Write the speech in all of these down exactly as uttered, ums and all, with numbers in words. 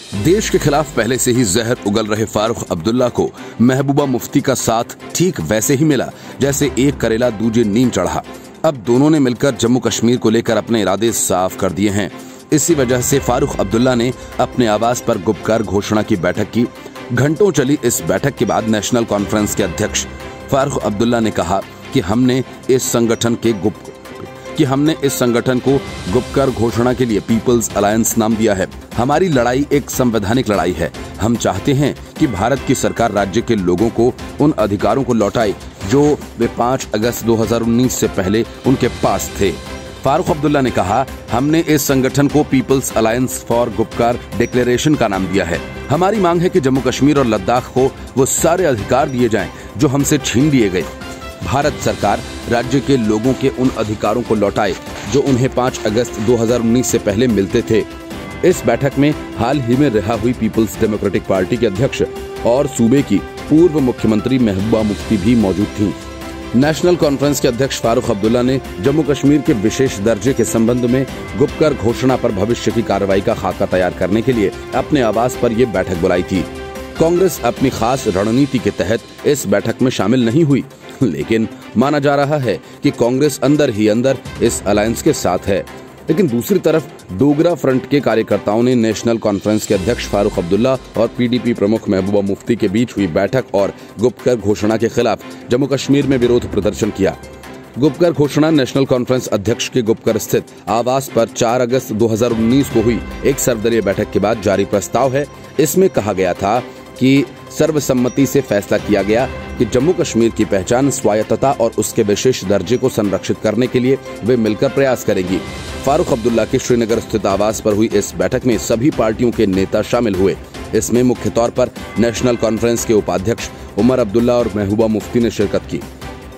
देश के खिलाफ पहले से ही जहर उगल रहे फारूक अब्दुल्ला को महबूबा मुफ्ती का साथ ठीक वैसे ही मिला जैसे एक करेला दूजे नीम चढ़ा। अब दोनों ने मिलकर जम्मू कश्मीर को लेकर अपने इरादे साफ कर दिए हैं। इसी वजह से फारूक अब्दुल्ला ने अपने आवास पर गुपकार घोषणा की बैठक की। घंटों चली इस बैठक के बाद नेशनल कॉन्फ्रेंस के अध्यक्ष फारूक अब्दुल्ला ने कहा कि हमने इस संगठन के गुप कि हमने इस संगठन को गुपकार घोषणा के लिए पीपल्स अलायंस नाम दिया है। हमारी लड़ाई एक संवैधानिक लड़ाई है। हम चाहते हैं कि भारत की सरकार राज्य के लोगों को उन अधिकारों को लौटाए जो वे पाँच अगस्त दो हज़ार उन्नीस से पहले उनके पास थे। फारूक अब्दुल्ला ने कहा, हमने इस संगठन को people's alliance for Gupkar declaration का नाम दिया है। हमारी मांग है कि जम्मू कश्मीर और लद्दाख को वो सारे अधिकार दिए जाएं जो हमसे छीन लिए गए। भारत सरकार राज्य के लोगों के उन अधिकारों को लौटाए जो उन्हें पाँच अगस्त दो हज़ार उन्नीस से पहले मिलते थे। इस बैठक में हाल ही में रिहा हुई पीपल्स डेमोक्रेटिक पार्टी के अध्यक्ष और सूबे की पूर्व मुख्यमंत्री महबूबा मुफ्ती भी मौजूद थीं। नेशनल कॉन्फ्रेंस के अध्यक्ष फारूक अब्दुल्ला ने जम्मू कश्मीर के विशेष दर्जे के संबंध में गुपकार घोषणा पर भविष्य की कार्रवाई का खाका तैयार करने के लिए अपने आवास पर ये बैठक बुलाई थी। कांग्रेस अपनी खास रणनीति के तहत इस बैठक में शामिल नहीं हुई, लेकिन माना जा रहा है कि कांग्रेस अंदर ही अंदर इस अलायंस के साथ है। लेकिन दूसरी तरफ डोगरा फ्रंट के कार्यकर्ताओं ने नेशनल कॉन्फ्रेंस के अध्यक्ष फारूक अब्दुल्ला और पीडीपी प्रमुख महबूबा मुफ्ती के बीच हुई बैठक और गुपकार घोषणा के खिलाफ जम्मू कश्मीर में विरोध प्रदर्शन किया। गुपकार घोषणा नेशनल कॉन्फ्रेंस अध्यक्ष के गुपकार स्थित आवास पर चार अगस्त दो हज़ार उन्नीस को हुई एक सर्वदलीय बैठक के बाद जारी प्रस्ताव है। इसमें कहा गया था कि सर्वसम्मति से फैसला किया गया कि जम्मू कश्मीर की पहचान, स्वायत्तता और उसके विशेष दर्जे को संरक्षित करने के लिए वे मिलकर प्रयास करेंगी। फारूक अब्दुल्ला के श्रीनगर स्थित आवास पर हुई इस बैठक में सभी पार्टियों के नेता शामिल हुए। इसमें मुख्य तौर पर नेशनल कॉन्फ्रेंस के उपाध्यक्ष उमर अब्दुल्ला और महबूबा मुफ्ती ने शिरकत की।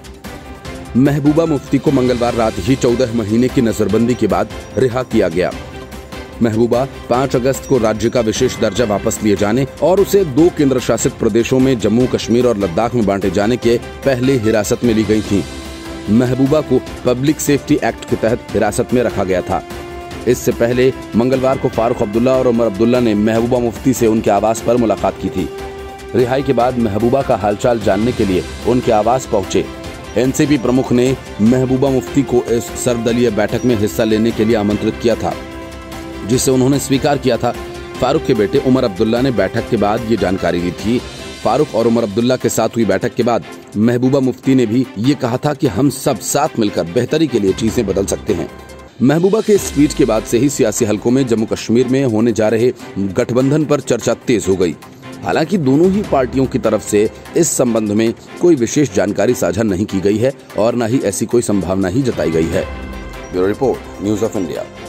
महबूबा मुफ्ती को मंगलवार रात ही चौदह महीने की नजरबंदी के बाद रिहा किया गया। महबूबा पाँच अगस्त को राज्य का विशेष दर्जा वापस लिए जाने और उसे दो केंद्र शासित प्रदेशों में जम्मू कश्मीर और लद्दाख में बांटे जाने के पहले हिरासत में ली गई थीं। महबूबा को पब्लिक सेफ्टी एक्ट के तहत हिरासत में रखा गया था। इससे पहले मंगलवार को फारूक अब्दुल्ला और उमर अब्दुल्ला ने महबूबा मुफ्ती से उनके आवास पर मुलाकात की थी। रिहाई के बाद महबूबा का हालचाल जानने के लिए उनके आवास पहुंचे। एनसीपी प्रमुख ने महबूबा मुफ्ती को इस सर्वदलीय बैठक में हिस्सा लेने के लिए आमंत्रित किया था, जिसे उन्होंने स्वीकार किया था। फारूक के बेटे उमर अब्दुल्ला ने बैठक के बाद ये जानकारी दी थी। फारूक और उमर अब्दुल्ला के साथ हुई बैठक के बाद महबूबा मुफ्ती ने भी ये कहा था कि हम सब साथ मिलकर बेहतरी के लिए चीजें बदल सकते हैं। महबूबा के स्पीच के बाद से ही सियासी हलकों में जम्मू कश्मीर में होने जा रहे गठबंधन पर चर्चा तेज हो गई। हालांकि दोनों ही पार्टियों की तरफ से इस संबंध में कोई विशेष जानकारी साझा नहीं की गई है और न ही ऐसी कोई संभावना ही जताई गई है। Bureau report, news of India.